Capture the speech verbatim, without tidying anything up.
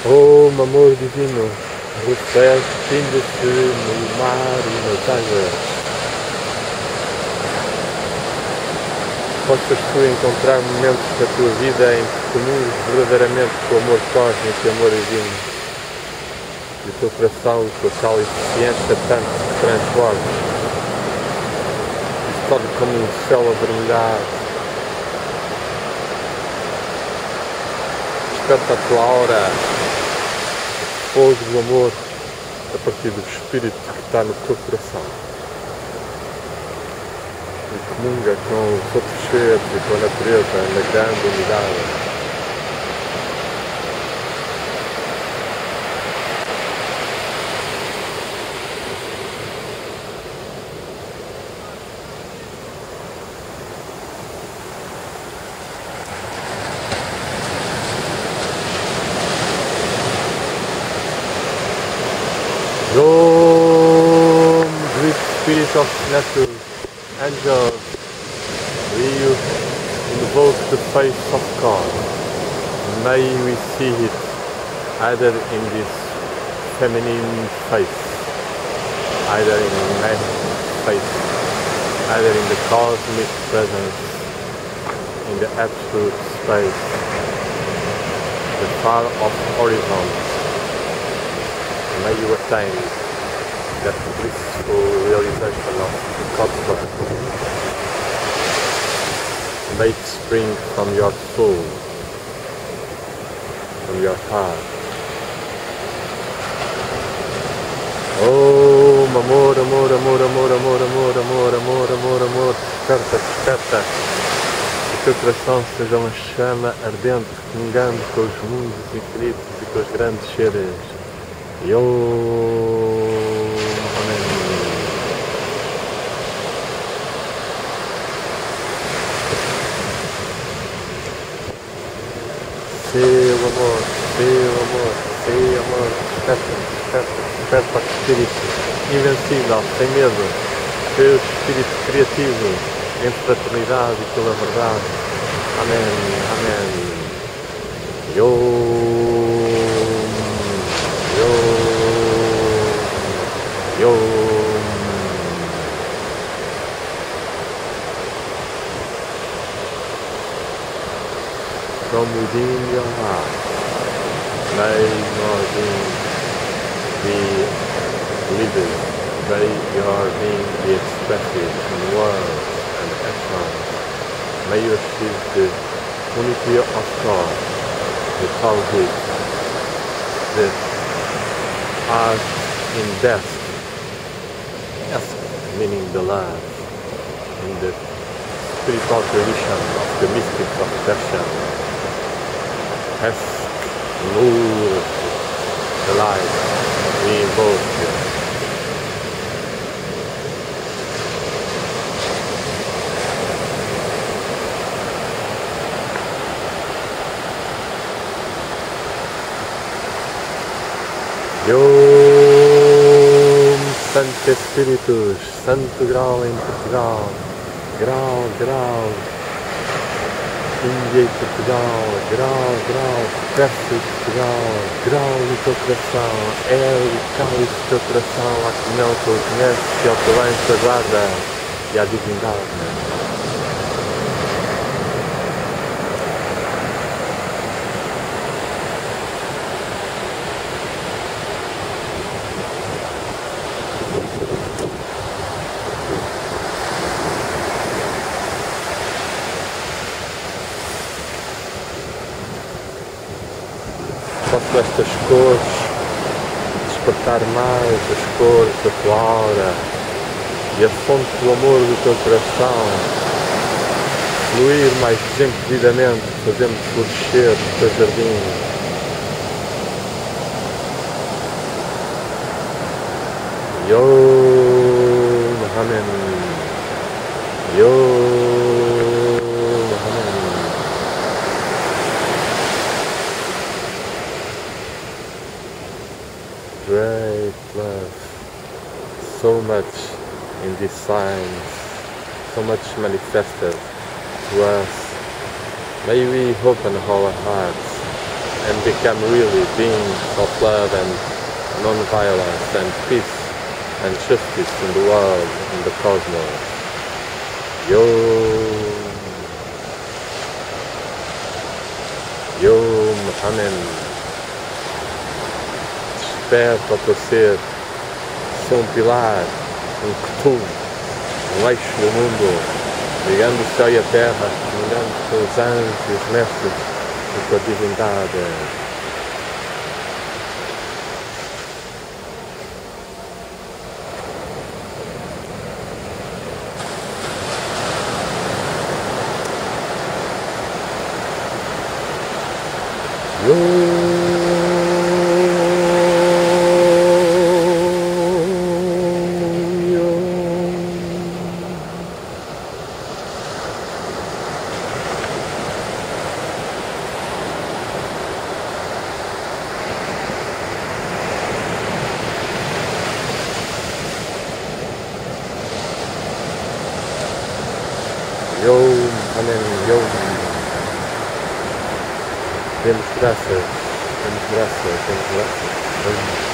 Oh, amor divino, o céu finda-se no mar e nas águas. Possas tu encontrar momentos da tua vida em que comunes verdadeiramente com o amor cósmico e amor divino. E o teu coração, com a tal eficiência tanto se transborda. E se torna como um céu avermelhado. Desperta a tua aura, fogo do amor, a partir do espírito que está no teu coração. E comunga com os outros seres e com a natureza na grande unidade. Om, great spirit of nature, angels, we invoke the face of God. May we see it either in this feminine face, either in masculine face, either in the cosmic presence, in the absolute space, the far off horizon. May you attain that blissful realization of the cosmos. May it spring from your soul, from your heart. Oh, amor, amor, amor, amor, amor, amor, amor, amor, amor, amor, desperta, desperta. Que o teu coração seja uma chama ardente, comungando com os mundos infinitos e com os grandes seres. Yo, amém. Seu amor, seu amor, seu amor, desperta, desperta, desperta o espírito invencível, sem medo, seu espírito criativo, em fraternidade e pela verdade. Amém, amém. Yo. Yo. From within your heart, may your being be living, may your being be expressive in words and actions. May you achieve the unity of God, the Tawhid, the art in death. Yes, meaning the love, in the spiritual tradition of the mystics of Persia. Ask, Nur, the light, we invoke you. Yo. Santo Espíritos, Santo Grau em Portugal, Grau, Grau, Índia e Portugal, Grau, Grau, Pérsia e Portugal, Grau no teu coração, é o cálice do teu coração, a comunhão que o conhece, ao teu bem te aguarda e à divindade. Posso estas cores despertar mais as cores da tua aura e a fonte do amor do teu coração fluir mais desimpedidamente, fazendo florescer o teu jardim. Yo, Mahaman. Yo. Great love, so much in these signs, so much manifested to us. May we open our hearts and become really beings of love and non-violence and peace and justice in the world, in the cosmos. Yo, Yo, Amen. Desperta ao teu ser, sou um pilar, um Cthulhu, um eixo do mundo, ligando o céu e a terra, ligando com os anjos e os mestres e com a divindade. Yo, yo. Yo, amém, yo. Demos graças, demos graças, demos graças.